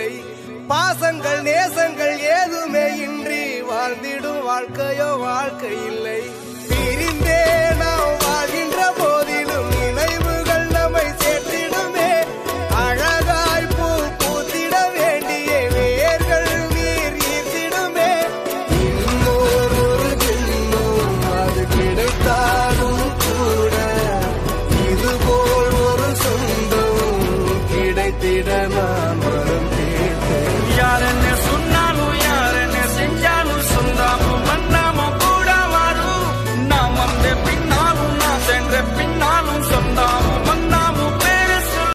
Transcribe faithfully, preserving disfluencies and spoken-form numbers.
இல்லை. பாசங்கள் நேசங்கள் ஏதுமே இன்றி வாழ்ந்திடும் வாழ்க்கையோ வாழ்க்கை இல்லை.